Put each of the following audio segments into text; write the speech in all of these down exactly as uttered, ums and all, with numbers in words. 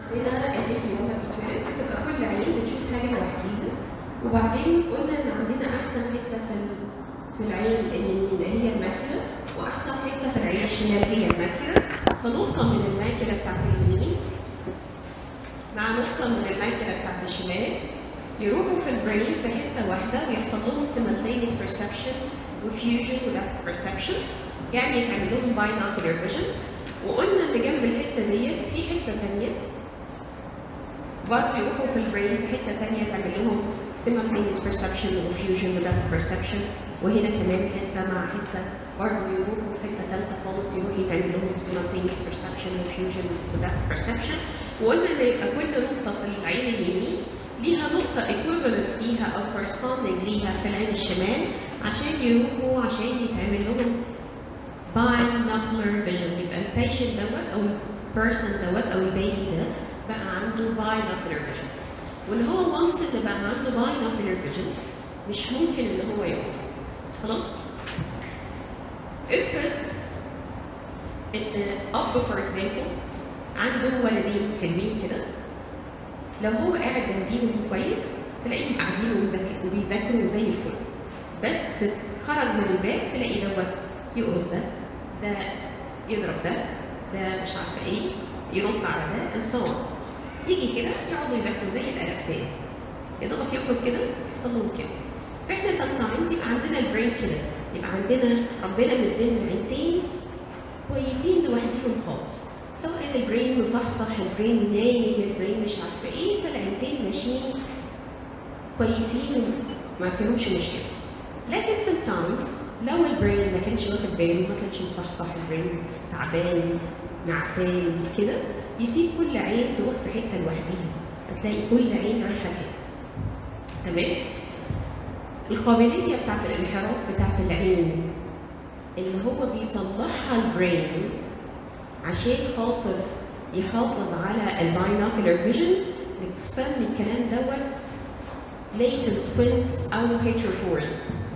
عندنا البيبي لما بيتولد بتبقى كل عين بتشوف حاجه لوحديها، وبعدين قلنا ان عندنا احسن حته في في العين اليمين هي الماكله، واحسن حته في العين الشمال هي الماكله. فنقطه من الماكله بتاعت اليمين مع نقطه من الماكله بتاعت الشمال يروحوا في البرين في حته واحده ويحصل لهم simultaneous perception وفيوجن ودepth perception، يعني يتعمل لهم binocular vision. وقلنا ان جنب الحته ديت في حته ثانيه برضه يروحوا في البرين في حته ثانيه تعمل لهم simultaneous perception وفيوجن ودepth perception، وهنا كمان حته مع حته برضه يروحوا في حته ثالثه خالص يروح يتعمل لهم simultaneous perception وفيوجن ودepth perception. وقلنا ان يبقى كل نقطه في العين اليمين ليها نقطه equivalent ليها او corresponding ليها في العين الشمال عشان يروحوا عشان يتعمل لهم binocular vision. يبقى البيشنت دوت او البيرسون دوت او البيبي ده بقى عنده binocular vision، واللي هو وانس اللي بقى عنده binocular vision مش ممكن ان هو يقع. خلاص؟ افرض ان اب فور اكزامبل عنده ولدين حلوين كده، لو هو قاعد جنبيهم كويس تلاقيهم قاعدين وبيذاكروا زي الفل، بس خرج من الباب تلاقي دوت يقرص ده، ده يضرب ده، ده مش عارفه ايه، ينط على ده and so on. يجي كده يقعدوا يذاكروا زي الالف تاني، يا دوبك يخرج كده يحصل لهم كده. فاحنا sometimes يبقى عندنا البرين كده، يبقى عندنا ربنا مدينا عينتين كويسين لوحديهم خالص، سواء البرين مصحصح، البرين نايم، البرين مش عارفه ايه، فالعينتين ماشيين كويسين وما فيهمش مشكله. لكن sometimes لو البرين ما كانش واخد باله، ما كانش مصحصح، البرين تعبان نعسان كده، يسيب كل عين تروح في حته لوحديها، هتلاقي كل عين رايحه لحته. تمام؟ القابليه بتاعت الانحراف بتاعت العين اللي هو بيصلحها البرين عشان خاطر يحافظ على الباينوكولار فيجن، بنسمي الكلام دوت latent squint او heterophoria.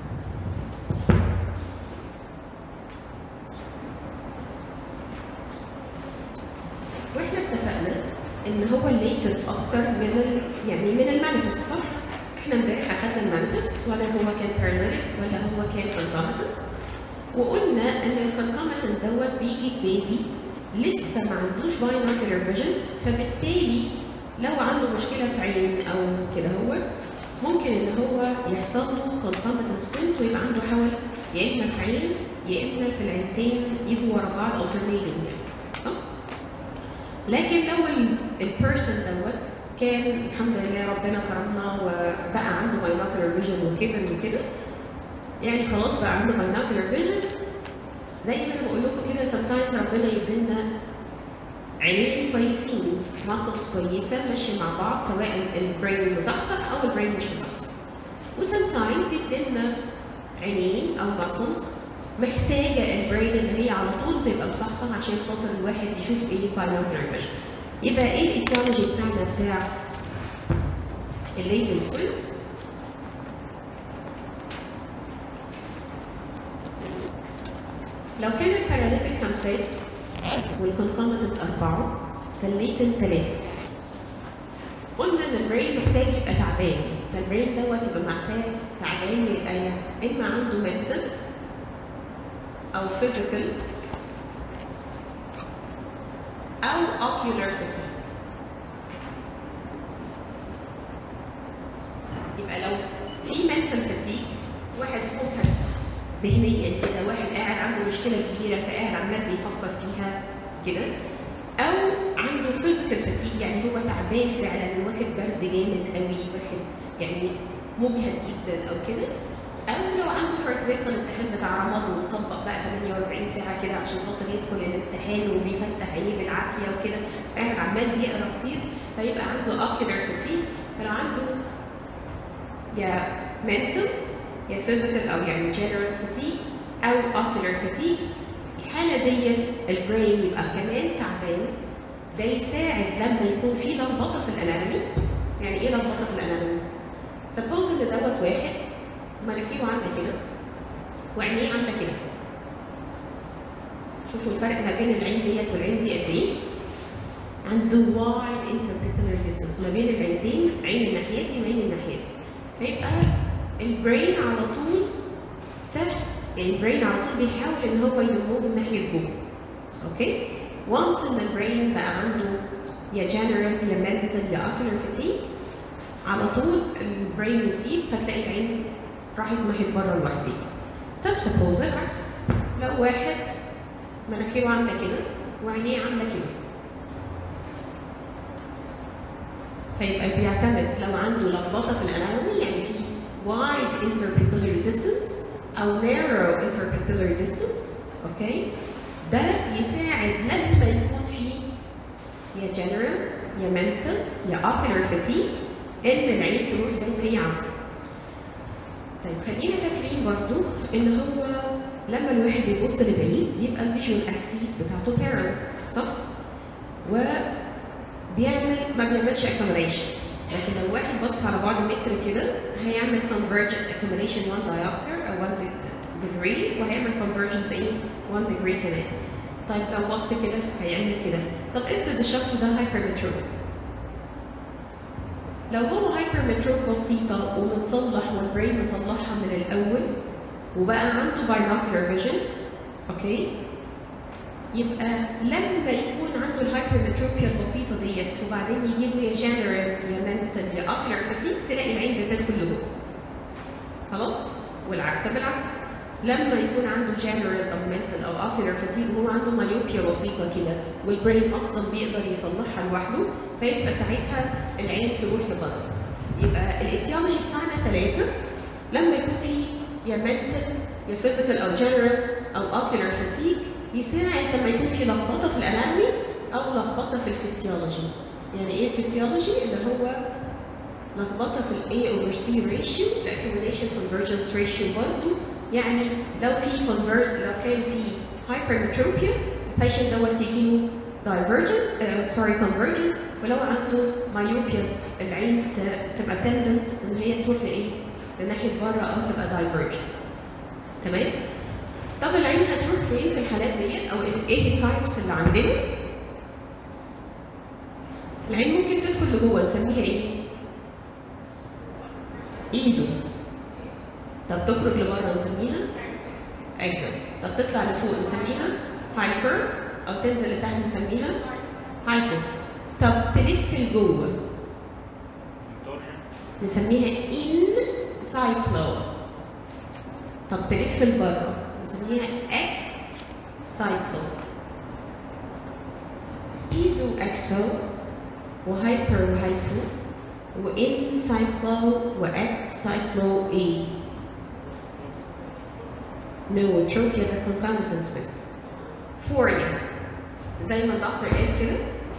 واحنا اتفقنا ان هو الليتنت اكتر من ال... يعني من المانيفست، صح؟ احنا امبارح اخدنا المانيفست، ولا هو كان باراليتيك ولا هو كان كونكوميتنت، وقلنا ان الكونكوميتنت دوت بيجي بيبي لسه ما عندوش باينوكولار فيجن، فبالتالي لو عنده مشكله في عين او كده هو ممكن ان هو يحصل له كونكوميتنت سكوينت ويبقى عنده حول يا اما في عين يا اما في العينتين يجوا ورا بعض alternating يعني، صح؟ لكن لو البيرسون دوت كان الحمد لله ربنا كرمنا وبقى عنده باينوكولار فيجن وكبر وكده، يعني خلاص بقى عنده باينوكولار فيجن، زي ما انا بقول لكم كده sometimes ربنا يدينا عينين كويسين، ماسلز كويسه ماشيه مع بعض، سواء البرين مصحصح او البرين مش مصحصح. وسمتايمز يدينا عينين او ماسلز محتاجه البرين ان هي على طول تبقى مصحصح عشان خاطر الواحد يشوف ايه باينوكولار فيجن. يبقى ايه الايتيولوجي بتاعنا بتاع الليتنت سكوينت؟ لو كان الباراليتيك خمسات والكونكوميتنت أربعة فالليتنت ثلاثة. قلنا إن البرين محتاج يبقى تعبان، فالبرين دوت يبقى محتاج تعبان يبقى إما عنده mental أو physical أو ocular fatigue. يبقى لو في mental fatigue، واحد مجهد ذهنيا كده، واحد قاعد عنده مشكله كبيره فقاعد عمال بيفكر فيها كده، او عنده فيزيكال فاتيج يعني هو تعبان فعلا واخد برد جامد قوي، واخد يعني مجهد جدا او كده، او لو عنده فور اكزامبل الامتحان بتاع رمضان ومطبق بقى ثمانية وأربعين ساعه كده عشان خاطر يدخل الامتحان وبيفتح عينيه بالعافيه وكده، قاعد عمال بيقرا كتير، فيبقى عنده اوكيولار فاتيج. فلو عنده يا mental يا physical او يعني general fatigue او ocular fatigue، الحاله ديت البرين يبقى كمان تعبان، ده يساعد لما يكون في لخبطه في الاناتومي. يعني ايه لخبطه في الاناتومي؟ سبوز ان دوت واحد مناخيره عامله كده وعينيه عامله كده، شوفوا الفرق ما بين العين ديت والعين دي قد ايه؟ عنده wide interpupillary distance ما بين العينين، عين الناحية دي وعين الناحية دي. فيبقى البرين على طول سهل، البرين على طول بيحاول ان هو ينمو من ناحية جوه. اوكي؟ once ان البرين بقى عنده يا general يا mental يا ocular fatigue، على طول البرين يسيب فتلاقي العين راحت ناحية بره لوحدها. طب سبوز العكس، لو واحد مناخيره عاملة كده وعينيه عاملة كده، فيبقى بيعتمد لو عنده لخبطة في الاناتومي، يعني في wide interpupillary distance أو narrow interpupillary distance، أوكي؟ ده يساعد لما يكون في يا general يا mental يا ocular fatigue إن العين تروح زي ما هي عاوزة. طيب خلينا فاكرين برضو إن هو لما الواحد بيبص لبعيد بيبقى الفيجوال اكسيس بتاعته بارل، صح؟ وبيعمل ما بيعملش accumulation، لكن لو واحد بص على بعد متر كده هيعمل convergent accumulation one diopter أو one degree، وهيعمل convergence إيه؟ one degree كمان. طيب لو بص كده هيعمل كده. طب افرض الشخص ده hypermetrope، لو هو hypermetrope بسيطة ومتصلح والبرين مصلحها من الأول وبقى عنده binocular vision، أوكي؟ يبقى لما يكون عنده الهايبرمتروبيا البسيطة ديت وبعدين يجي له يا جنرال يا منتال يا ocular fatigue تلاقي العين بتدخل لجوه. خلاص؟ والعكس بالعكس. لما يكون عنده جنرال او منتال او ocular fatigue وهو عنده مايوبيا بسيطة كده والبرين أصلا بيقدر يصلحها لوحده، فيبقى ساعتها العين تروح لبره. يبقى الاتيولوجي بتاعنا ثلاثة، لما يكون في يا منتال يا physical او general او ocular fatigue يساعد لما يكون في لخبطه في الاناتومي او لخبطه في الفسيولوجي. يعني ايه الفسيولوجي؟ اللي هو لخبطه في الاي اوفر سي ريشيو، الاكيوميليشن كونفرجنس ريشيو برضه. يعني لو في convert لو كان في hypermetropia البيشنت دوت يجي له divergent سوري uh, convergence، ولو عنده myopia العين تبقى tendent ان هي تروح لايه؟ لناحيه بره او تبقى divergent. تمام؟ طب العين هتروح فين في الحالات ديت او ايه التايبس اللي عندنا؟ العين ممكن تدخل لجوه نسميها ايه؟ ايزو. طب تخرج لبره نسميها اكزو. طب تطلع لفوق نسميها هايبر، او تنزل لتحت نسميها هايبو. طب تلف لجوه نسميها ان سايكلو. طب تلف لبره نسميها اكسايكلو. ايزو اكسو وهايبر وهايبو وان سايكلو واكسايكلو اي. نوتروبيا ده concomitant with فوريا زي ما الدكتور قال كده.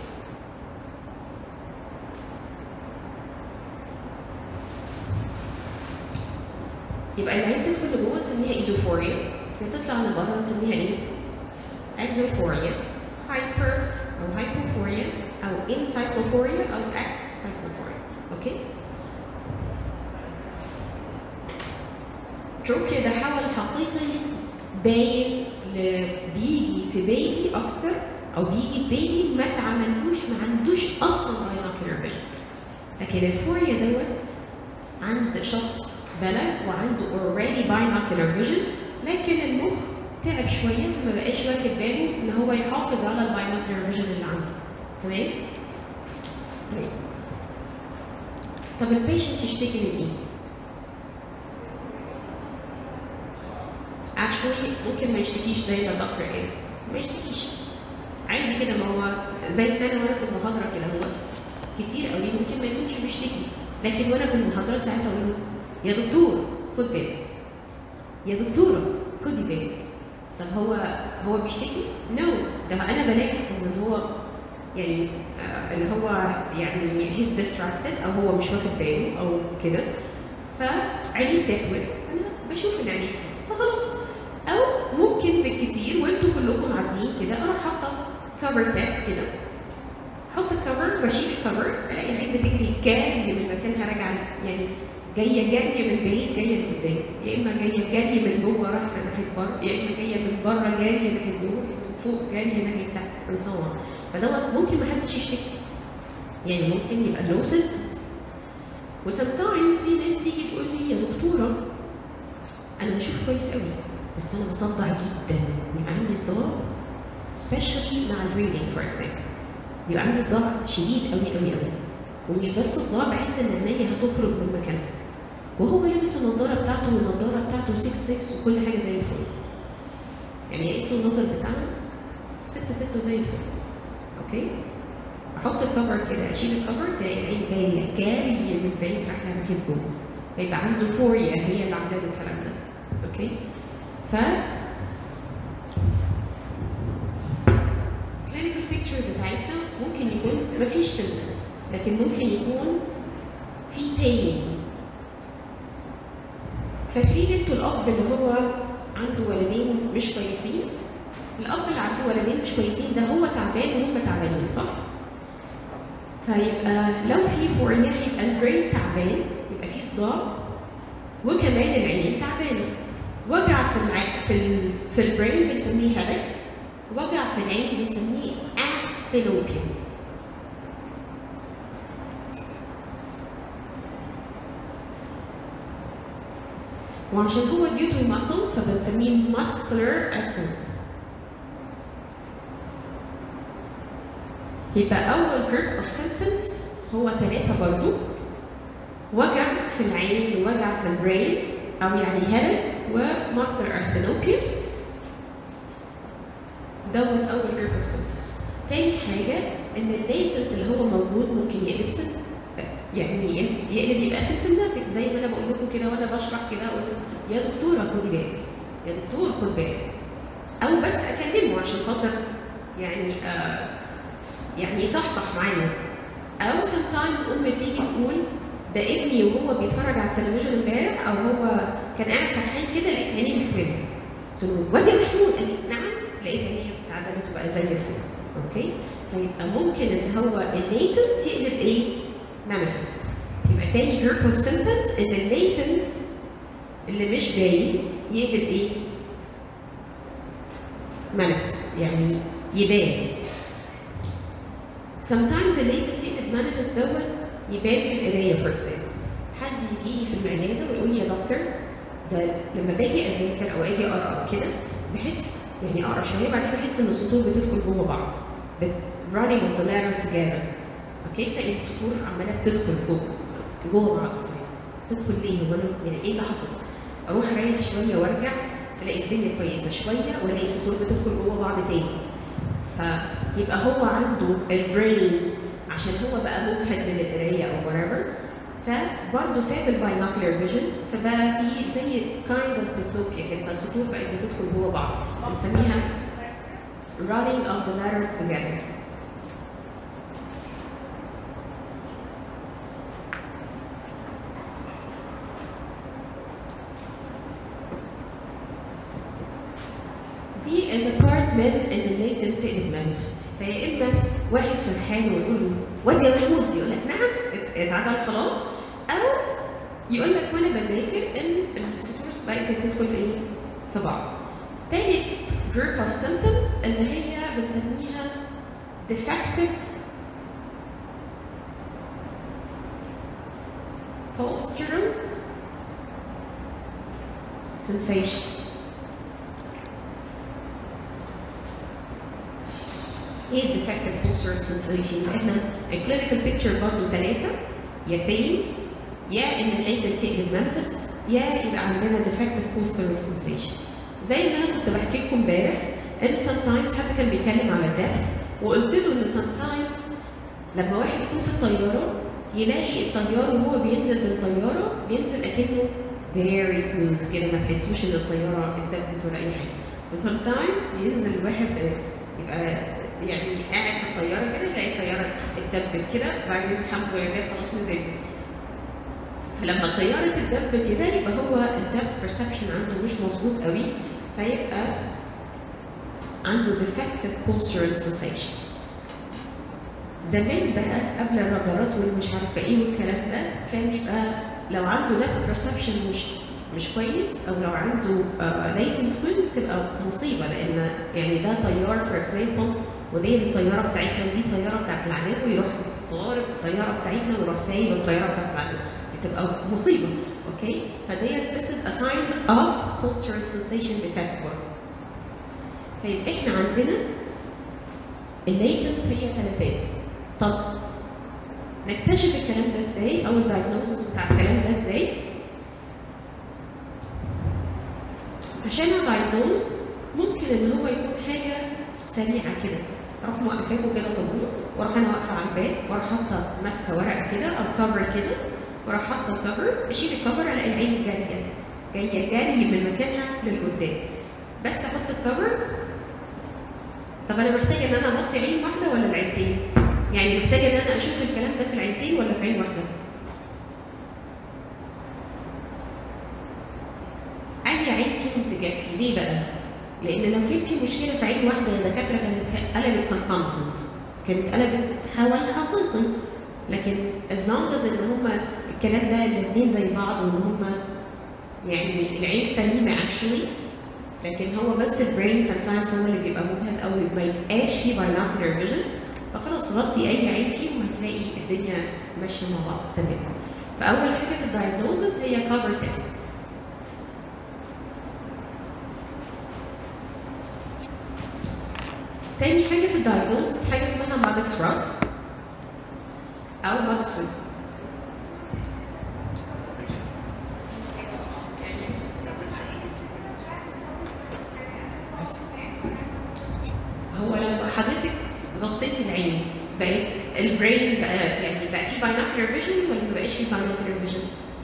يبقى العين تدخل لجوه نسميها ايزوفوريا، تطلع لبره نسميها ايه؟ اكزوفوريا، هايبر او هايبوفوريا او انسايكلوفوريا او اكسايكلوفوريا. اوكي؟ تروبيا ده حول حقيقي باين بيجي في بيبي اكتر، او بيجي بيبي ما تعملوش ما عندوش اصلا باينوكيولار فيجن. لكن الفوريا دوت عند شخص بلغ وعنده اوريدي باينوكيولار فيجن، لكن المخ تعب شويه ما بقاش واخد باله ان هو يحافظ على الباينوكيولار فيجن اللي عنده. تمام؟ طيب طب البيشنت يشتكي من ايه؟ اكشولي ممكن ما يشتكيش زي ما الدكتور قال، ما يشتكيش عادي كده. ما هو زي ما انا وانا في المحاضره كده، هو كتير قوي ممكن ما يكونش بيشتكي، لكن وانا في المحاضره ساعتها اقول له يا دكتور خد بالك، يا دكتوره خدي بالك. طب هو هو بيشتكي؟ نو no. ده انا بلاحظ ان هو يعني آه ان هو يعني هيز ديستراكتد او هو مش واخد باله او كده، فعينيه بتحول، انا بشوف ان عينيه فخلاص. او ممكن بالكتير وانتوا كلكم عاديين كده اروح حاطه كفر تيست كده، احط الكفر بشيل الكفر الاقي العين بتجري جري من مكانها راجعه، يعني جايه جري من بعيد جايه لقدام، يا اما جايه جري من جوه رايحه ناحيه بره، يا اما جايه من بره جري ناحيه جوه، من فوق جري ناحيه تحت and so on. فدوت ممكن ما حدش يشتكي، يعني ممكن يبقى لو سيمبتومز. وسمتايمز في ناس تيجي تقول لي يا دكتوره انا بشوف كويس قوي بس انا بصدع جدا، بيبقى عندي صداع سبيشالي مع الريدنج فور اكزامبل، بيبقى عندي صداع شديد قوي قوي قوي، ومش بس صداع، بحس ان عينيا هتخرج من مكانها، وهو لابس النضاره بتاعته والنضاره بتاعته ستة ستة وكل حاجه زي الفل، يعني يقيس له النظر بتاعه ستة ستة زي الفل. اوكي؟ احط الكفر كده، اشيل الكفر تلاقي العين جايه جاريه من بعيد رايحه ناحيه جوه، فيبقى عنده فوريا هي اللي عامله له الكلام ده. اوكي؟ ف كلينيكال بيكتشر بتاعتنا ممكن يكون مفيش سيمبتومز، لكن ممكن يكون في بين. فاكرين انتوا الاب اللي هو عنده ولدين مش كويسين؟ الاب اللي عنده ولدين مش كويسين ده هو تعبان وهم تعبانين، صح؟ فيبقى لو في فوريا يبقى البرين تعبان، يبقى في صداع، وكمان العينين تعبانه. وجع في الع... في ال... في البرين بنسميه هيدك، وجع في العين بنسميه استينوبيا. وعشان هو due to muscle فبنسميه muscular atrophy. يبقى أول group of symptoms هو ثلاثة برضو، وجع في العين ووجع في البرين أو يعني headache وmuscular atrophy. دوت أول group of symptoms. تاني حاجة إن الليتنت اللي هو موجود ممكن يقلب symptom، يعني يقلب يبقى symptomatic زي ما أنا بقول لكم كده وأنا بشرح كده أقول يا دكتورة خدي بالك، يا دكتور خد بالك، أو بس أكلمه عشان خاطر يعني آه يعني يصحصح معايا. أو sometimes أم تيجي تقول ده ابني وهو بيتفرج على التلفزيون امبارح أو هو كان قاعد سرحان كده لقيت عينيه محمله. قلت له واد يا محمود، قال لي نعم، لقيت عينيه اتعدلت وبقى زي الفل. أوكي؟ فيبقى ممكن اللي هو الليتنت يقلب إيه؟ مانيفست. يبقى تاني جروب اوف سيمبتومز ان الليتنت اللي مش باين يقلب ايه؟ مانيفست، يعني يبان. sometimes الليتنت يقلب مانيفست دوت يبان في القرايه فور اكزامبل. حد يجي لي في العياده ويقول لي يا دكتور ده لما باجي اذاكر او اجي اقرا كده بحس يعني اقرا شويه بعدين بحس ان السطور بتدخل جوه بعض. running of the letter together. اوكي؟ تلاقي السطور عماله بتدخل جوه جوه بعض. تدخل ليه؟ هو يعني ايه اللي حصل؟ اروح اريح شويه وارجع تلاقي الدنيا كويسه شويه والاقي السطور بتدخل جوه بعض تاني. فيبقى هو عنده البرين عشان هو بقى مجهد من القرايه او whatever، فبرضه ساب الباينوكلر فيجن فبقى في زي كايند اوف ديبلوبيا كده، فالسطور بقت بتدخل جوه بعض، بنسميها running of the letter together. دي از بارت من ان الليتنت تقلب مانيفست. فيا اما واحد سرحان ويقول له واد يا محمود، يقول لك نعم اتعدل خلاص، او يقول لك وانا بذاكر ان السطور بقت بتدخل ايه؟ في بعض. تالت جروب اوف سيمبتومز اللي هي بنسميها defective postural sensation. ايه defective postural sensation؟ احنا الكلينيكال بيكتشر برضه ثلاثة، يا pain، يا ان الليتنت يقلب مانيفست، يا يبقى عندنا defective postural sensation. زي ما انا كنت بحكي لكم امبارح ان sometimes حد كان بيتكلم على الدبث وقلت له ان sometimes لما واحد يكون في الطياره يلاقي الطيار وهو بينزل بالطياره بينزل اكنه very smooth كده، ما تحسوش ان الطياره اتدبت ولا اي حاجه. و sometimes ينزل الواحد يبقى يعني قاعد في الطياره كده تلاقي الطياره اتدبت كده بعدين الحمد لله خلاص نزل. فلما الطياره تتدب كده يبقى هو الدبث perception عنده مش مظبوط قوي، فيبقى عنده defective postural sensation. زمان بقى قبل الرادارات والمش عارفه ايه والكلام ده كان بيبقى لو عنده depth perception مش مش كويس او لو عنده uh, latent swim تبقى مصيبه، لان يعني ده طيار for example وديت الطياره بتاعتنا ودي الطياره بتاعت العدو، ويروح ضارب الطياره بتاعتنا ويروح سايب الطياره بتاعت العدو، دي تبقى مصيبه. اوكي؟ فديت this is a kind of postural sensation defect برضه. طيب احنا عندنا الليتنت هي ثلاثات. طب نكتشف الكلام ده ازاي؟ او الدايجنوزس بتاع الكلام ده ازاي؟ عشان ادايجنوز ممكن ان هو يكون حاجه سريعه كده، اروح موقفاكوا كده طابور، واروح انا واقفه على الباب، واروح حاطه ماسكه ورقه كده او كفر كده، واروح حاطه الكفر، اشيل الكفر الاقي العين جاريه جايه جاري من مكانها للقدام. بس احط الكفر. طب انا محتاجه ان انا اغطي عين واحده ولا العينتين؟ يعني محتاجه ان انا اشوف الكلام ده في العينتين ولا في عين واحده؟ اي عين فيهم تكفي. ليه بقى؟ لان لو كان في مشكله في عين واحده يا دكاتره كانت قلبت كونكونتنت، كانت قلبت حوالها تنطن. لكن as long as ان هما الكلام ده الاثنين زي بعض وان هما يعني العين سليمه actually، لكن هو بس البرين sometimes هو اللي بيبقى مجهد او ما يبقاش فيه binocular vision، فخلاص غطي اي عين فيهم هتلاقي الدنيا ماشيه مع بعض تمام. فاول حاجه في الدايجنوزس هي cover test. تاني حاجه في الدايجنوزس حاجه اسمها مادكس راد او مادكس راد. هو لو حضرتك غطيتي العين بقت البرين بقى يعني بقى في باينوكولار فيجن ولا ما بقاش في باينوكولار فيجن؟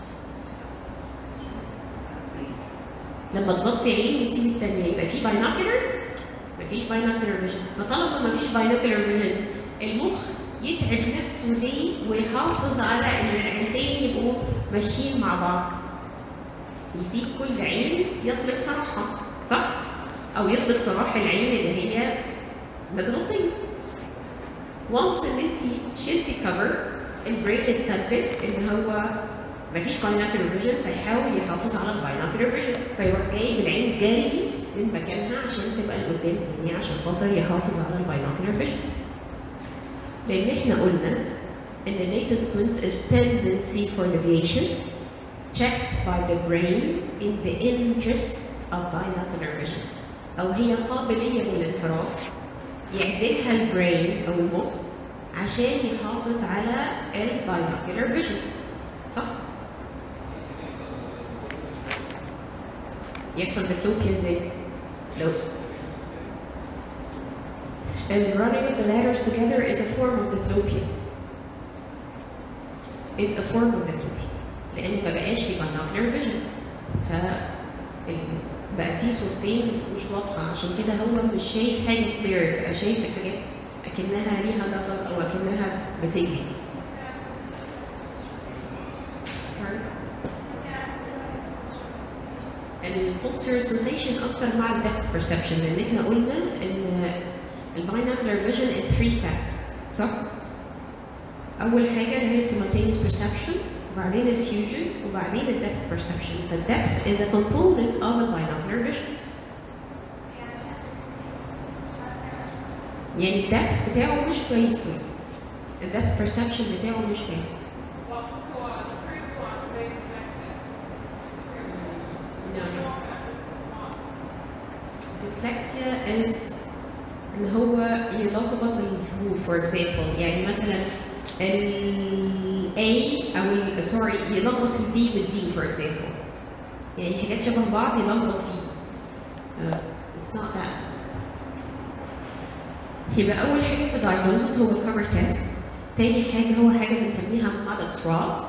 لما تغطي عين وتسيبي الثانيه يبقى في باينوكولار؟ مفيش باينوكولار فيجن. فطالما مفيش باينوكولار فيجن المخ يتعب نفسه ليه ويحافظ على ان العينتين يبقوا ماشيين مع بعض؟ يسيب كل عين يطلق سراحها، صح؟ او يطلق سراح العين اللي هي متغطيه. وانس ان انت شلتي كفر البرين اتثبت ان هو مفيش باينوكولار فيجن، فيحاول يحافظ على الباينوكولار فيجن، فيروح جاي بالعين جاري من مكانها عشان تبقى لقدام تاني عشان خاطر يحافظ على الباينوكولار فيجن. لان احنا قلنا ان latent squint is tendency for deviation checked by the brain in the interest of binocular vision، او هي قابليه للانحراف يعدلها البرين او المخ عشان يحافظ على الباينوكولار فيجن، صح؟ يحصل diplopia ازاي؟ لو the running of the letters together is a form of diplopia. is a form of diplopia لان ما بقاش في binocular vision، ف بقى في صورتين مش واضحه، عشان كده هو مش شايف حاجه كلير، بقى شايف الحاجات اكنها ليها ضغط او اكنها بتجري. البوستر سنسيشن اكتر مع الدبث بيرسبشن، لان احنا قلنا ان الباينوكولار فيجن ان ثلاثة ستيبس، صح؟ اول حاجه اللي هي simultaneous perception، وبعدين الفيوجن، وبعدين الدبث بيرسبشن. فالدبث is a component of a binocular vision. يعني الدبث بتاعه مش كويس، الدبث بيرسبشن بتاعه مش كويس. dyslexia is ان هو يلخبط الحروف for example، يعني مثلا ال A او ال سوري يلخبط ال B وال D for example، يعني حاجات شبه بعض يلخبط فيه. uh, it's not that. يبقى أول حاجة في diagnosis هو الكفر تيست. تاني حاجة هو حاجة بنسميها مادكس راد.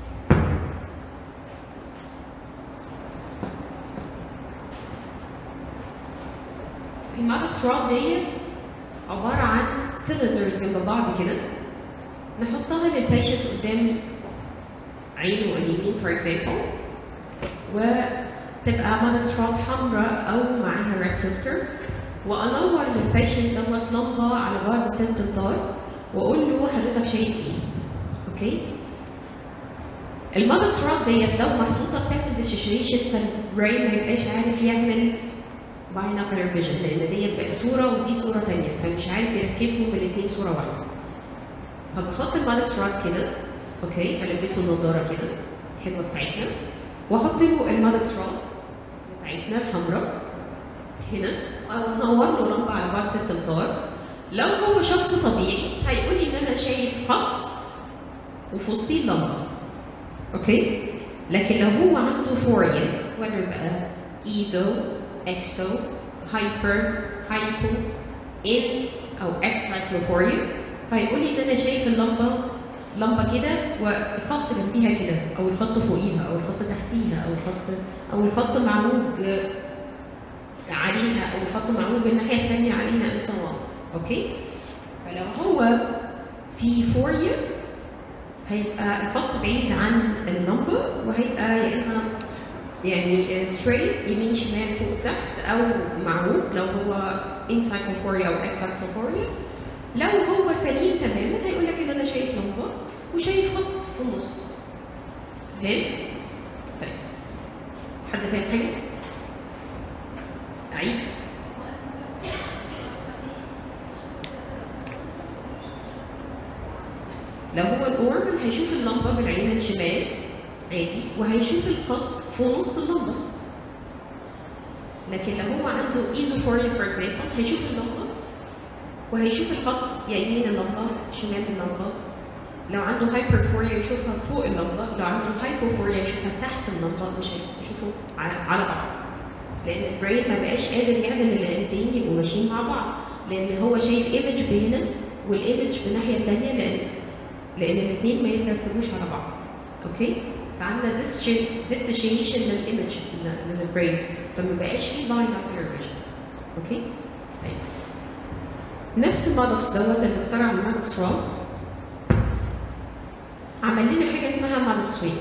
المادكس راد ديت عبارة عن سيلندرز جنب بعض كده، نحطها للبيشنت قدام عينه اليمين فور اكزامبل، وتبقى مادكس راد حمراء أو معاها ريد فلتر، وأنور للبيشنت دوت لمبة على بعد ست امتار وأقول له حضرتك شايف إيه؟ أوكي؟ المادكس راد ديت لو محطوطة بتعمل ديسوشيشن، فالبرين ما يبقاش عارف يعمل باينوكولار فيجن، لان ديت بقت صوره ودي صوره ثانيه، فمش عارف يركبهم الاثنين صوره واحده. فبحط المادكس راد كده، اوكي، بلبسه النضاره كده الحلوه بتاعتنا، واحط له المادكس راد بتاعتنا الحمراء هنا، وانور له لمبه على بعد ست امتار. لو هو شخص طبيعي هيقول لي ان انا شايف خط وفي وسطيه اللمبه، اوكي؟ لكن لو هو عنده فوريا، وذر بقى ايزو، اكسو، هايبر، هايبو، ان او اكس مايكروفوريا، فيقول لي ان انا شايف اللمبه لمبه كده والخط جنبيها كده، او الخط فوقيها، او الخط تحتيها، او الخط او الخط معوج عليها، او الخط معوج بالناحيه الثانيه عليها ان سو اوكي؟ فلو هو في فوريا هيبقى الخط بعيد عن اللمبه، وهيبقى يا اما يعني ستريت يمين شمال فوق تحت، او معوج لو هو انسايكلوفوريا او اكسايكلوفوريا. لو هو سليم تماما هيقول لك ان انا شايف لمبه وشايف خط في النص. فاهم؟ طيب حد فاهم حاجه؟ اعيد؟ لو هو الاوربل هيشوف اللمبه بالعين الشمال عادي، وهيشوف الخط في نص اللمبه. لكن لو هو عنده ايزوفوريا فور اكزامبل هيشوف اللمبه وهيشوف الخط يمين اللمبه شمال اللمبه. لو عنده هايبرفوريا يشوفها فوق اللمبه، لو عنده هايبوفوريا يشوفها تحت اللمبه، مش هيشوفوا على بعض. لان البرين ما بقاش قادر يعمل العينتين يبقوا ماشيين مع بعض، لان هو شايف ايمج بهنا والايمج بالناحيه الثانيه، لان لان الاثنين ما يتركبوش على بعض. اوكي؟ فعملنا ديسوشيشن للايمج للبرين، فما بقاش فيه باينوكولار فيجن. اوكي؟ طيب نفس المادكس دوت اللي اخترع المادكس راد عمل لنا حاجه اسمها مادكس سوينج.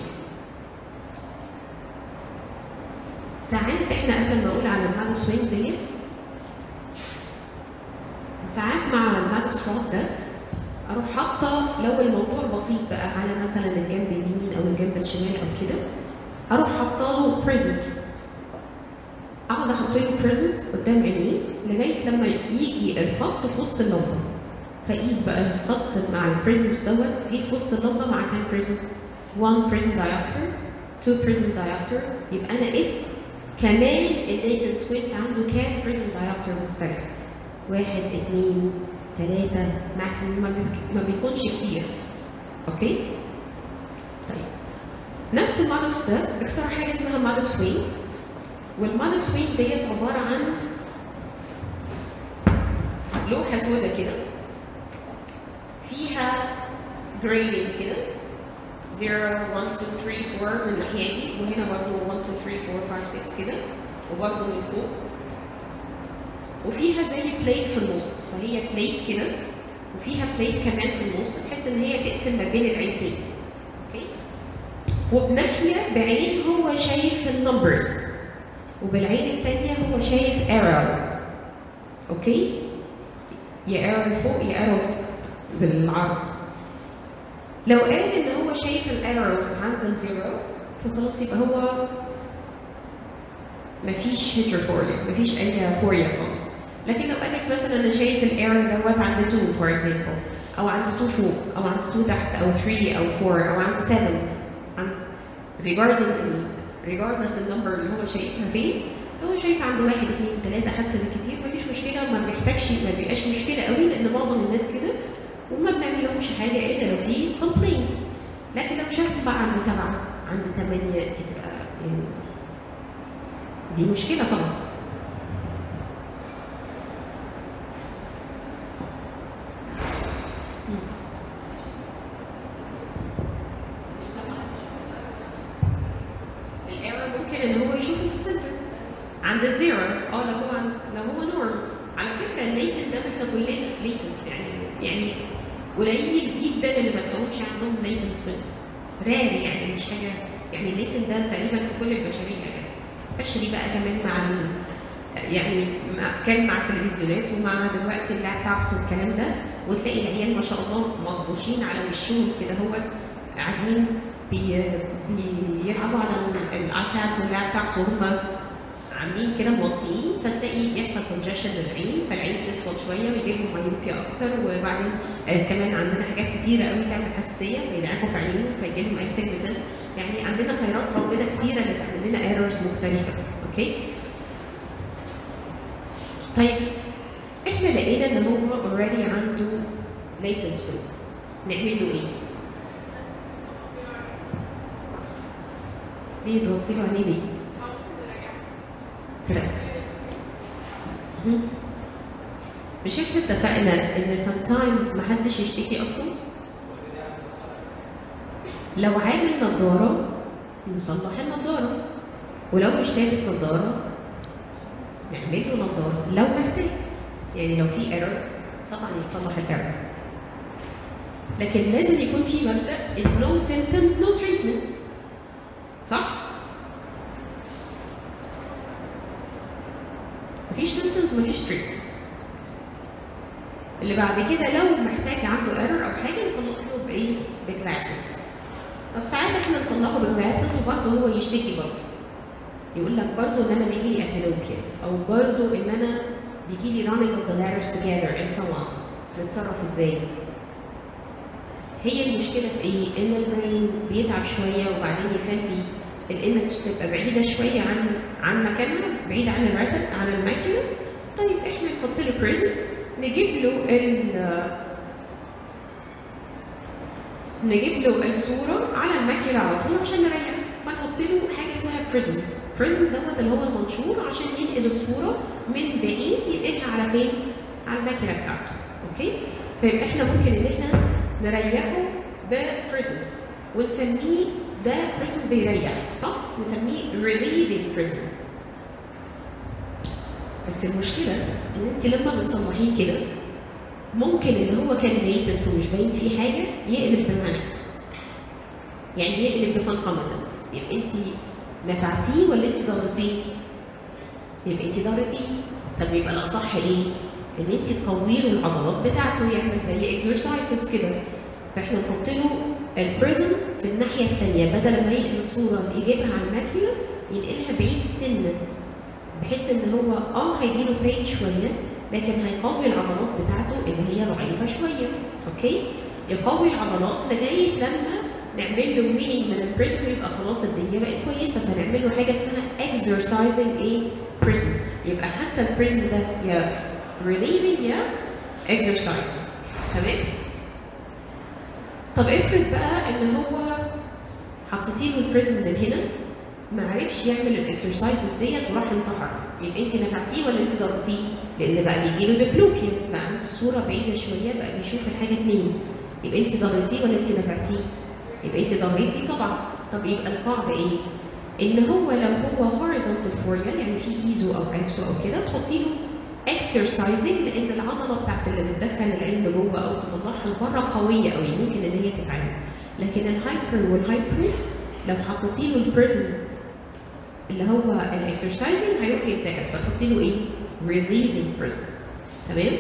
ساعات احنا قبل ما نقول على المادكس سوينج ديت، ساعات مع المادكس راد ده اروح حاطه، لو الموضوع بسيط بقى على مثلا الجنب اليمين او الجنب الشمال او كده، اروح حاطه له بريزم، اقعد احط له بريزمز قدام عينيه لغايه لما يجي الخط في وسط اللمبه. فقيس بقى الخط مع البريزمز دوت جه في وسط اللمبه مع كام بريزم؟ واحد بريزم diopter، اتنين بريزم diopter، يبقى انا قست كمان الليتنت سوينج عنده كام بريزم diopter مختلف؟ واحد، اثنين، ثلاثة ماكسيموم، ما بيكونش كتير. اوكي؟ طيب نفس المادكس ده اخترع حاجه اسمها مادكس سوينج، والمادكس سوينج ديت عباره عن لوحه سوداء كده فيها جريدنج كده صفر واحد اتنين تلاتة اربعة من الناحيه دي، وهنا برضه واحد اتنين تلاتة اربعة خمسة ستة كده، وبرضه من فوق، وفيها زي بليت في النص، فهي بليت كده وفيها بليت كمان في النص بحيث ان هي تقسم ما بين العينتين. اوكي؟ وبناحيه بعين هو شايف النمبرز، وبالعين الثانيه هو شايف arrow. اوكي؟ يا arrow لفوق يا arrow بالعرض. لو قال ان هو شايف الاروز عند الزيرو فخلاص يبقى هو مفيش هيتروفوريا، مفيش اي فوريا خالص. لكن لو قال لك مثلا انا شايف الايرور دوت عند اتنين فور اكزامبل، او عند اتنين فوق، او عند اتنين تحت، او تلاتة او اربعة، او عند سبعة، عند regarding regardless النمبر اللي هو شايفها فين، هو شايف عند واحد اثنين ثلاثة حتى بالكتير مفيش مشكله، ما بيحتاجش، ما بيبقاش مشكله قوي، لان معظم الناس كده وما بنعمل لهمش حاجه الا لو في كومبلين. لكن لو شافوا بقى عند سبعه عند ثمانيه دي تبقى يعني دي مشكله طبعا. الايرور ممكن ان هو يشوفه في السنتر عند الزيرو، اه لو هو عند لو هو نورم. على فكره الليتنت ده احنا كلنا ليتنت، يعني يعني قليل جدا اللي ما تلاقوهمش عندهم ليتنت سوينج، راري يعني، مش حاجه يعني. الليتنت ده تقريبا في كل البشريه يعني، سبيشالي بقى كمان مع ال يعني كان مع التلفزيونات ومع دلوقتي اللابتوبس والكلام ده، وتلاقي العيال ما شاء الله مضبوشين على وشهم كده، هو قاعدين بي بيلعبوا على الايبادز واللابتوبس وهم عاملين كده موطيين، فتلاقي يحصل كونجشن للعين، فالعين تطول شويه ويجيب لهم مايوبيا اكتر. وبعدين آه كمان عندنا حاجات كتيره قوي تعمل حساسيه، فيدعكوا في عينيهم فيجي لهم استجماتيزم. يعني عندنا خيرات ربنا كتيره اللي تعمل لنا ايرورز مختلفه. اوكي؟ طيب احنا لقينا ان هو اوريدي عنده latent spot، نعمل له ايه؟ ليه تغطي له عينيه ليه؟ مش احنا اتفقنا ان sometimes محدش يشتكي اصلا؟ لو عامل نظارة نصلح النظارة، ولو مش لابس نظارة نعمل له نظارة لو محتاج. يعني لو في ايرور طبعا يتصلح الايرور. لكن لازم يكون في مبدأ no symptoms no treatment. صح؟ مفيش symptoms مفيش treatment. اللي بعد كده لو محتاج عنده ايرور او حاجه نصلح له بايه؟ بجلاسز. طب ساعات احنا نصلحه بجلاسز وبرضه هو يشتكي برضه. يقول لك برضه ان انا بيجي لي اثيلوبيا، او برضه ان انا بيجي لي running of the letters together and so on. نتصرف ازاي؟ هي المشكله في ايه؟ ان البرين بيتعب شويه وبعدين يخلي الايمج تبقى بعيده شويه عن عن مكانها، بعيده عن الرتب عن الماكيولا. طيب احنا نحط له بريزم، نجيب له ال نجيب له الصوره على الماكيولا على طول عشان نريحه، فنحط له حاجه اسمها بريزم. بريزم دوت اللي هو المنشور عشان ينقل الصوره من بعيد ينقلها على فين؟ على الماكيولا بتاعته. اوكي؟ فيبقى احنا ممكن ان احنا نريحه ببريزم ونسميه ده بريزم بيريح، صح؟ نسميه relieving prism. بس المشكله ان انت لما بتصلحيه كده ممكن اللي هو كان latent ومش باين فيه حاجه يقلب بالمانيفست. يعني يقلب بconcomitant. يبقى انت نفعتيه ولا انت ضرتيه؟ يبقى انت ضرتيه. طب يبقى الاصح ايه؟ ان انت تقوي له العضلات بتاعته، يعمل زي اكسرسايزز كده. فاحنا نحط له البريزم في الناحيه الثانيه، بدل ما ينقل الصوره يجيبها على الماكيولا ينقلها بعيد سنه، بحيث ان هو اه هيجي له بين شويه لكن هيقوي العضلات بتاعته اللي هي ضعيفه شويه. اوكي؟ يقوي العضلات لغايه لما نعمل له ويننج من البريزم يبقى خلاص الدنيا بقت كويسه، فنعمل له حاجه اسمها exercising ايه؟ بريزم. يبقى حتى البريزم ده يا relieving يا exercising. تمام؟ طب افرض بقى ان هو حطيتي له البريزم من هنا ما عرفش يعمل الاكسرسايزز ديت وراح انتحر، يبقى انت نفعتيه ولا انت ضرتيه؟ لان بقى بيجي له ديبلوبيا، بقى عنده الصوره بعيده شويه، بقى بيشوف الحاجه اتنين. يبقى انت ضريتيه ولا انت نفعتيه؟ يبقى انت ضريتيه طبعا. طب يبقى القاعده ايه؟ ان هو لو هو horizontal folia يعني في ايزو او اكسو او كده تحطي له exercising، لان العضله بتاعت اللي بتدخل العين لجوه او تطلعها لبره قويه قوي ممكن ان هي تتعمل. لكن الهايبر والهايبر لو حطيتي له البريزم اللي هو الاكسرسايزنج هيروح يتعب، فتحطي له ايه؟ relieving prism. تمام؟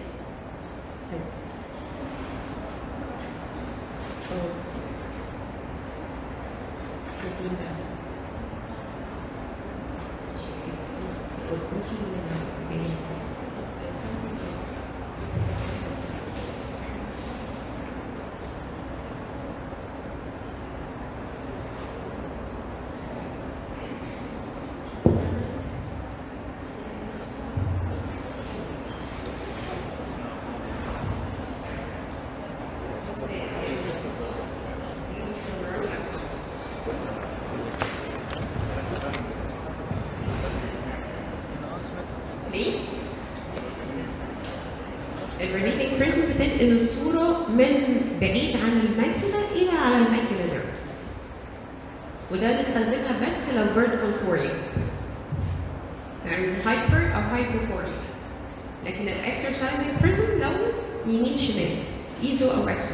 الريليفنج بريزم بتنقل الصوره من بعيد عن الماكيولا الى على الماكيولا نيرف، وده نستخدمها بس لو vertical folia يعني هايبر او هايبوفوريا. لكن الاكسرسايزنج بريزم لو يمين شمال ايزو او اكسو.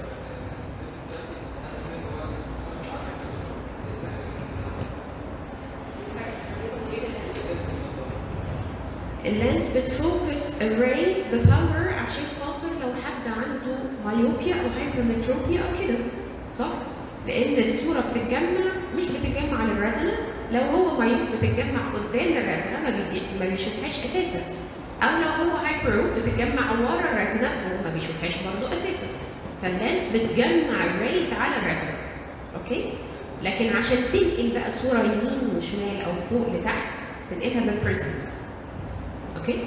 اللينز بتفوكس الريز بباور عشان خاطر لو حد عنده مايوبيا او هايبرمتروبيا او كده، صح؟ لان الصوره بتتجمع مش بتتجمع على الريتنا لو هو مايوب بتتجمع قدام الريتنا ما, ما بيشوفهاش اساسا، او لو هو هايبروب بتتجمع ورا الريتنا فهو ما بيشوفهاش برضه اساسا. فاللينس بتجمع الريز على الريتنا. اوكي؟ لكن عشان تنقل بقى الصوره يمين وشمال او فوق لتحت تنقلها بالبريزم. اوكي؟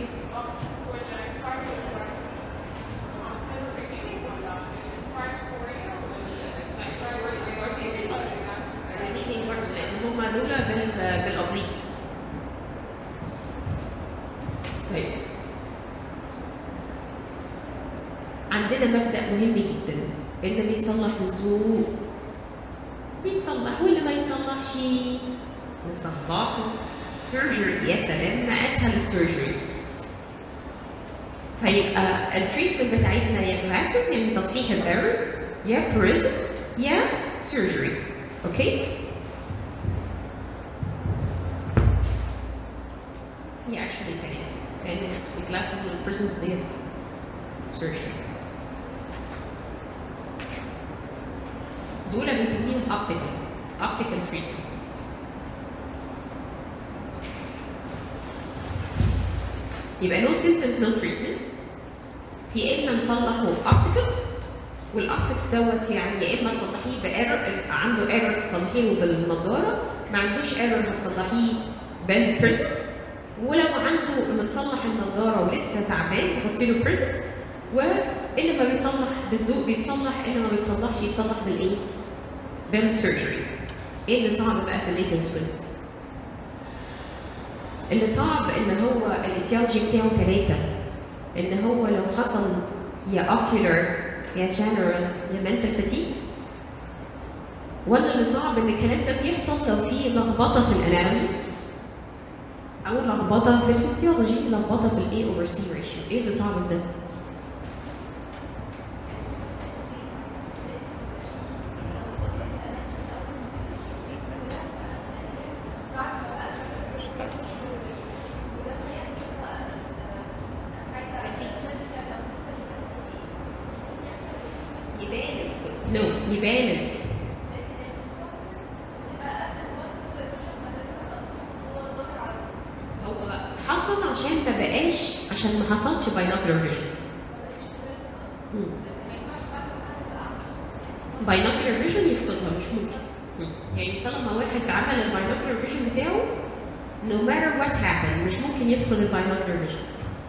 هما دول بالاوبليكس. طيب عندنا مبدأ مهم جدا اللي بيتصلح بالذوق بيتصلح، واللي ما يتصلحش نصلحه. سيرجري، يا سلام ما اسهل السيرجري. فيبقى التريتمنت بتاعتنا يا جلاسز يعني تصحيح الايرورز، يا بريزم، يا سيرجري. اوكي؟ هي actually ثلاثة، لأن الجلاسز والبريزمز دي surgery. دول بنسميهم optical optical treatment. يبقى no symptoms no treatment. يا إما نصلحه optical، والoptics دوت يعني يا إما تصلحيه بإيرور، عنده ايرور تصلحيه بالنضارة، ما عندوش ايرور هتصلحيه بالبريزم، ولو عنده متصلح النضاره ولسه تعبان تحطي له بريزم، واللي ما بيتصلح بالذوق بيتصلح، اللي ما بيتصلحش يتصلح بالايه؟ بالسيرجري. ايه اللي صعب بقى في الليتن سكوينت؟ اللي صعب ان هو الاتيولوجي بتاعه ثلاثه، ان هو لو حصل يا اوكيولر يا جنرال يا منتال فتيج، ولا اللي صعب ان الكلام ده بيحصل لو في لخبطه في الاناتومي او لخبطه في الفسيولوجي، لخبطه في الاي اوفر سي ريشيو. ايه اللي صعب في ده؟ يبان السود. نو يبان السود. حصل عشان ما بقاش، عشان ما حصلش باينوكلر فيجن. باينوكلر فيجن يفقدها مش ممكن. مم. يعني طالما واحد عمل الباينوكلر فيجن بتاعه no matter what happened مش ممكن يفقد الباينوكلر فيجن.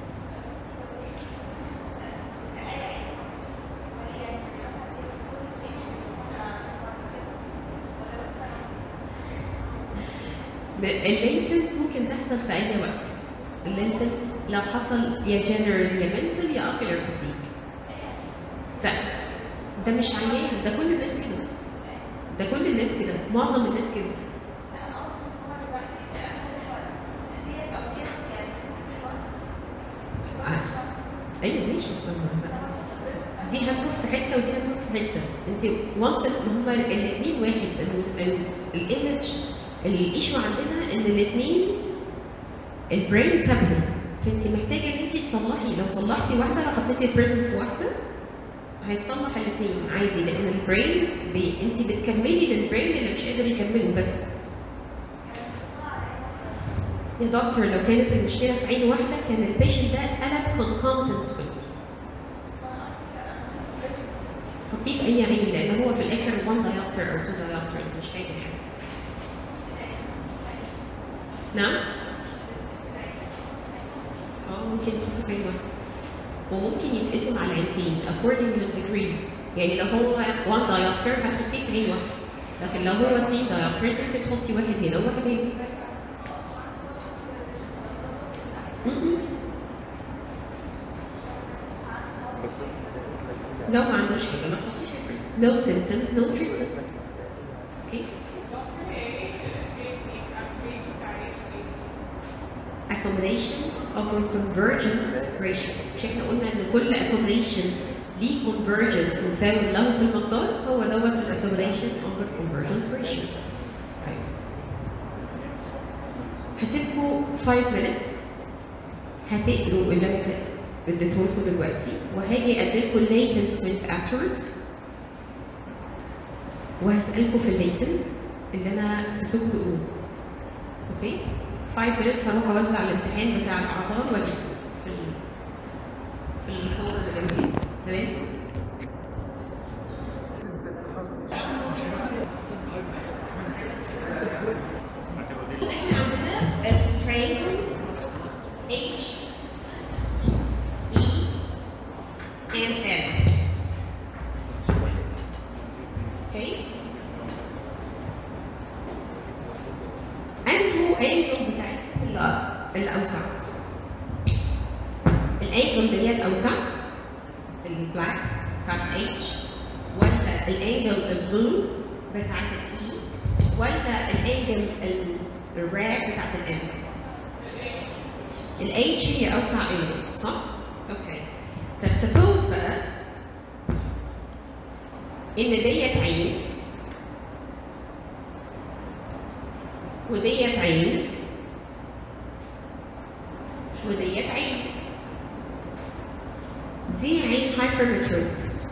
الليتنت ممكن تحصل في اي وقت. الليتنت لو حصل يا جنرال يا منتال يا اوكيولر فاتيج. ف ده مش عيان، ده كل الناس كده. ده كل الناس كده، معظم الناس كده. ايوه ماشي، دي هتروح في حته ودي هتروح في حته. انت وانس هما الاثنين واحد. الايمج الايشو عندنا ان الاثنين البرين سابهم، فانت محتاجه ان انت تصلحي. لو صلحتي واحده، لو حطيتي البريزم في واحده هيتصلح الاثنين عادي، لان البرين بي... انت بتكملي للبرين اللي مش قادر يكمله. بس يا دكتور لو كانت المشكله في عين واحده كان البيشنت ده قلب كونكومتنت سكوينت. حطيه في اي عين، لان هو في الاخر one diopter او two diopters مش حاجه يعني. نعم؟ اه ممكن تحطه في عين واحده، وممكن يتقسم على عينتين according to the degree. يعني لو هو one diopter هتحطيه في عين واحده، لكن لو هو اتنين diopters ممكن تحطي واحد هنا وواحد هنا. لو ما عندوش حاجه ما تحطيش البريزم. no symptoms no treatment. اوكي؟ accommodation of a convergence ratio. مش احنا قلنا ان كل accommodation ليه convergence مساوي له في المقدار؟ هو دوت ال accommodation of a convergence ratio. طيب. هسيبكم five minutes هتقروا اللي انا اديته لكم دلوقتي، وهاجي اديلكم latent squint afterwards، وهسألكم في الليتنت اللي انا سبتكم تقولوه. اوكي خمسة minutes هروح اوزع الامتحان بتاع الاعذار واجي في ال في الكور اللي جنبي. تمام. احنا عندنا التريانجل H E and L. اوكي انهو انجل بتاعتهم الاوسع؟ الانجل ديت اوسع البلاك بتاعت H ولا الانجل البلو بتاعت الاي ولا الانجل الريد بتاعت الام؟ الاتش هي اوسع انجل صح؟ اوكي طب سبوز بقى ان ديت عين وديت عين وديت عين. دي عين هايبرمتروب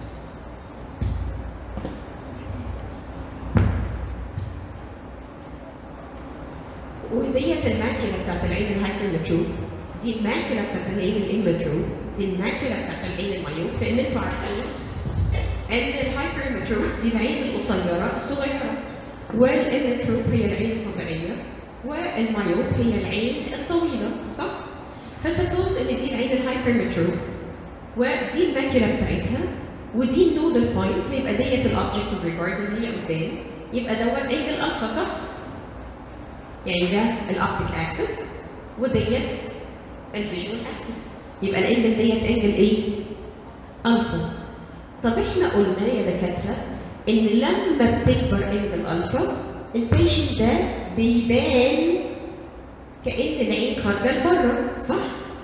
وديت الماكينه بتاعت العين الهايبرمتروب. دي الماكينه بتاعت العين الامتروب. دي الماكينه بتاعت العين المايوب. لان انتوا عارفين ان الهايبرمتروب دي العين القصيره الصغيره والامتروب هي العين الطبيعيه والمايوب هي العين الطويله صح؟ فسبوز ان دي العين الهايبرمتروب ودي الماكينه بتاعتها ودي النودل بوينت فيبقى ديت الاوبجكتيف ريجارد اللي هي قدام يبقى دوت انجل الفا صح؟ يعني ده الاوبتيك اكسس وديت الفيجوال اكسس يبقى الانجل ديت انجل ايه؟ الفا. طب احنا قلنا يا دكاتره ان لما بتكبر انجل الفا البيشنت ده بيبان كأن العين خارجه لبره صح؟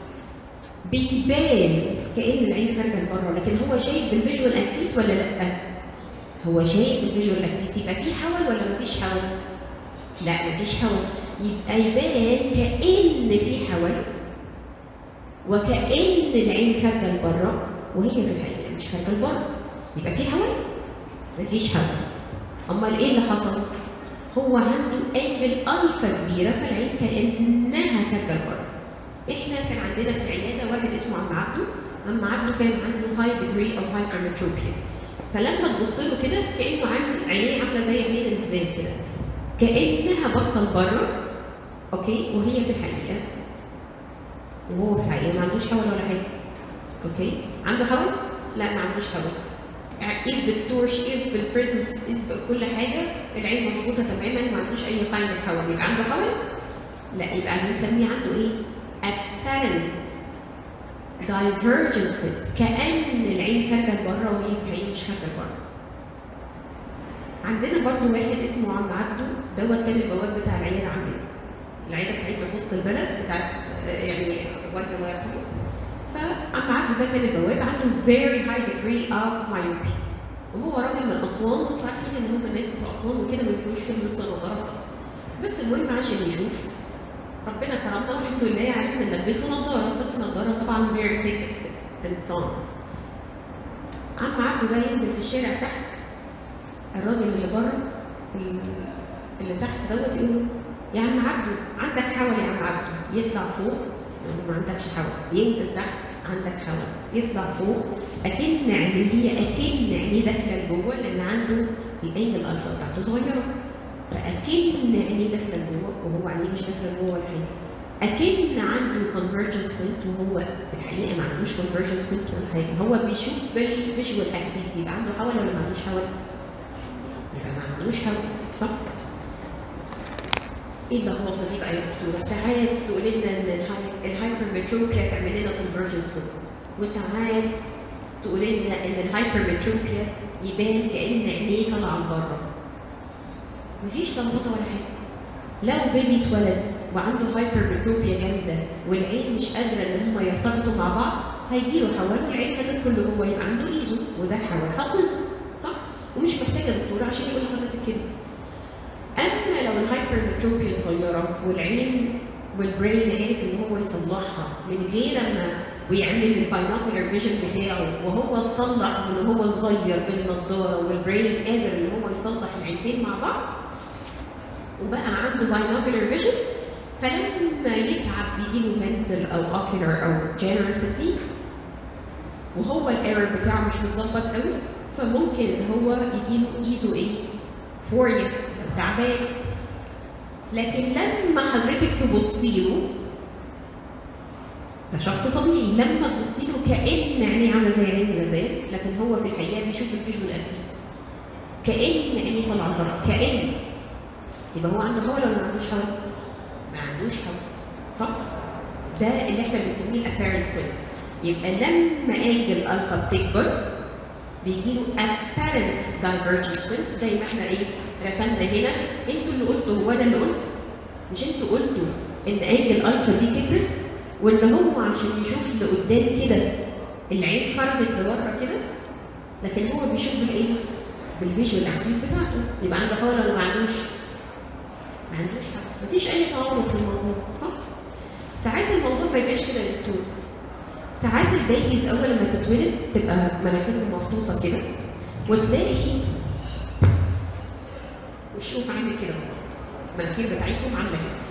بيبان كأن العين خارجه لبره لكن هو شايف بالفيجوال اكسيس ولا لا؟ هو شايف بالفيجوال اكسيس يبقى في حول ولا مفيش حول؟ لا مفيش حول يبقى يبان كأن في حول وكأن العين خارجه لبره وهي في الحقيقه مش خارجه لبره. يبقى في حول؟ مفيش حول. امال ايه اللي حصل؟ هو عنده انجل الفا كبيره فالعين كانها خارجه لبره. احنا كان عندنا في العياده واحد اسمه عم عبده. عم عبده كان عنده هاي ديجري اوف هايبرمتروبيا فلما تبص له كده كانه عامل عينيه عامله زي عينين الهزال كده كانها باصه لبره اوكي وهي في الحقيقه وهو في الحقيقه ما عندوش حول ولا حاجه. اوكي عنده حول؟ لا ما عندوش حول. قيس بالتورش قيس بالبريزمز قيس بكل حاجه العين مظبوطه تماما ما عندوش اي قاعده حول. يبقى عنده حول؟ لا يبقى بنسميه عنده ايه؟ apparent divergence squint كأن العين خارجه لبره وهي في الحقيقه مش خارجه لبره. عندنا برضو واحد اسمه عم عبده دوت كان البواب بتاع العياده عندنا. العياده بتاعتنا في وسط البلد بتاعت يعني والدي الله يرحمه. فعم عبده ده كان البواب عنده very high degree of myopia وهو راجل من اسوان وانتوا عارفين ان هم الناس بتوع اسوان وكده ما بيبقوش يلبسوا نظارات اصلا. بس المهم عشان يشوف ربنا كرمنا والحمد لله عرفنا نلبسه نظاره بس نظاره طبعا very thick انسان. عم عبده ده ينزل في الشارع تحت الراجل اللي بره اللي تحت دوت يقول يا عم عبده عندك حول يا عم عبده. يطلع فوق يقول له ما عندكش حول. ينزل تحت عندك حول. يطلع فوق اكن عينيه اكن عينيه داخله لجوه لان عنده الانجل الالفا بتاعته صغيره فاكن عينيه داخله لجوه وهو عينيه مش داخله لجوه ولا حاجه. اكن عنده convergence squint وهو في الحقيقه ما عندوش convergence squint ولا حاجه. هو بيشوف بالفيجوال اكسيس. يبقى عنده حول ولا ما عندوش حول؟ يبقى ما عندوش حول صح؟ ايه اللخبطه دي بقى يا دكتوره؟ ساعات تقول لنا ان الهايبرمتروبيا تعمل لنا convergence squint وساعات تقول لنا ان الهايبرمتروبيا يبان كان عينيه طالعه لبره. مفيش لخبطه ولا حاجه. لو بيبي اتولد وعنده هايبرمتروبيا جامده والعين مش قادره ان هم يرتبطوا مع بعض هيجي له حول والعين هتدخل لجوه يبقى عنده ايزو وده حول حاضن صح؟ ومش محتاجه دكتوره عشان يقول لحضرتك كده. اما لو الهايبرمتروبيا صغيره والعين والبرين عرف ان هو يصلحها من غير ما ويعمل الباينوكولار فيجن بتاعه وهو اتصلح من هو صغير بالنضاره والبرين قادر ان هو يصلح العينتين مع بعض وبقى عنده باينوكولار فيجن فلما يتعب بيجيله mental او ocular او general fatigue وهو الايرور بتاعه مش متظبط قوي، فممكن هو يجيله ايزو ايه؟ فوريا لو تعبان. لكن لما حضرتك تبصي له ده شخص طبيعي، لما تبصي له كأن عينيه عامله زي عين الغزال، لكن هو في الحقيقه بيشوف الفيجوال اكسيس. كأن عينيه طالعه لبره، كأن. يبقى هو عنده هوا ولا ما عندوش هوا؟ ما عندوش هوا، صح؟ ده اللي احنا بنسميه apparent squint. يبقى لما انجل الفا بتكبر بيجي له apparent divergent squint زي ما احنا ايه رسمنا هنا. انتوا اللي قلتوا، هو انا اللي قلت؟ مش انتوا قلتوا ان انجل الفا دي كبرت وان هو عشان يشوف لقدام كده العين خرجت لبره كده، لكن هو بيشوف بالايه؟ بالفيجوال اكسيس بتاعته. يبقى عنده هوا ولا ما عندوش؟ ما عندوش حاجه، مفيش اي تعارض في الموضوع، صح؟ ساعات الموضوع ما يبقاش كده يا دكتور. ساعات البيبيز اول لما تتولد تبقى مناخيرهم مفطوسه كده وتلاقي وشهم عامل كده بالظبط، المناخير بتاعتهم عامله كده،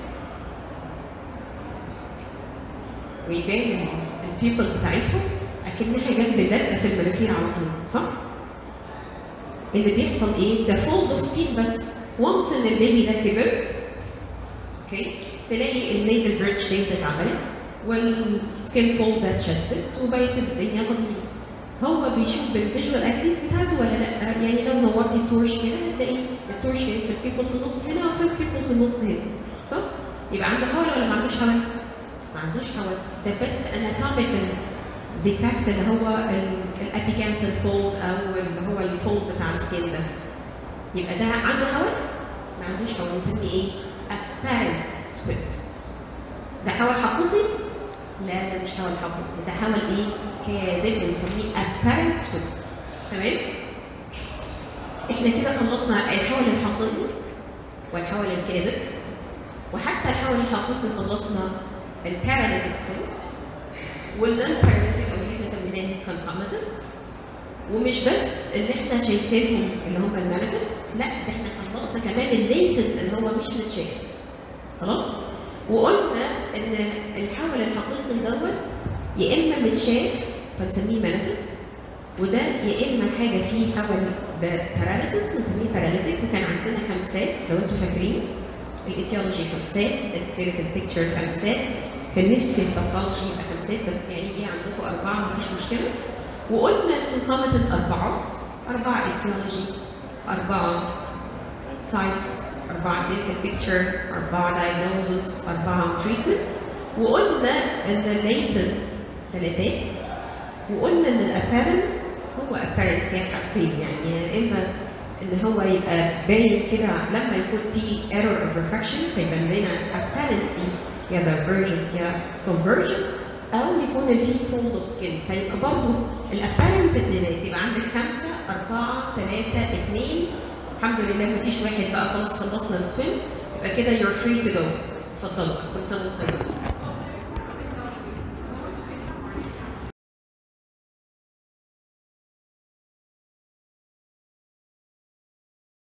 ويبان البيبل بتاعتهم اكنها جنب اللزقه في المناخير على طول، صح؟ اللي بيحصل ايه؟ ده فولد اوف سكين بس. وانس ان البيبي ده كبر، اوكي، تلاقي النيزل بريدج دي اتعملت والسكين فولد ده اتشدت وبقت الدنيا طبيعي. هو بيشوف بالفيجوال اكسيس بتاعته ولا لا؟ يعني لو نورتي التورش كده هتلاقي التورش هنا في البيبل في النص هنا وفي البيبل في النص هنا، صح؟ يبقى عنده هوا ولا ما عندوش هوا؟ ما عندوش هوا، ده بس اناتوميكال ديفكت اللي هو الابيجانثال فولد او اللي هو الفولد بتاع السكين ده. يبقى ده عنده هوا؟ ما عندوش هوا، بنسميه ايه؟ apparent squint. ده هوا حقيقي؟ لا ده مش هوا الحقيقي، ده هوا الايه؟ كاذب، بنسميه apparent squint. تمام؟ احنا كده خلصنا الهوا الحقيقي والهوا الكاذب، وحتى الهوا الحقيقي خلصنا الباراليتيك سكوينت والنون باراليتيك او اللي احنا سميناه concomitant. ومش بس اللي احنا شايفينهم اللي هم المانيفست، لا ده احنا خلصنا كمان الليتنت اللي هو مش متشاف. خلاص؟ وقلنا ان الحول الحقيقي دوت يا اما متشاف فنسميه مانيفست، وده يا اما حاجه فيه حول باراليسيس ونسميه باراليتيك. وكان عندنا خمسات لو انتم فاكرين، الايتيولوجي خمسات، الكلينيكال بيكتشر خمسات، كان نفسي الباثولوجي يبقى خمسات بس يعني ايه عندكم اربعه مفيش مشكله. وقلنا الكونكوميتنت اربعات، اربعه ايتيولوجي، اربعه تايبس، اربعه كلينيكال بيكتشر، اربعه دايجنوزس، اربعه تريتمنت. وقلنا ان الليتنت ثلاثات، وقلنا ان الابيرنت هو apparent يعني حاجتين، يعني يا اما ان هو يبقى باين كده لما يكون في error of refraction فيبان لنا apparently يا divergent يا convergent، او يكون في fold of skin فيبقى برضه الapparent اتنينات. يبقى عندك خمسه، اربعه، ثلاثه، اثنين. الحمد لله مفيش واحد بقى، خلاص خلصنا السويم، يبقى كده you're free to go. اتفضلوا، كل سنه وانتم طيبين.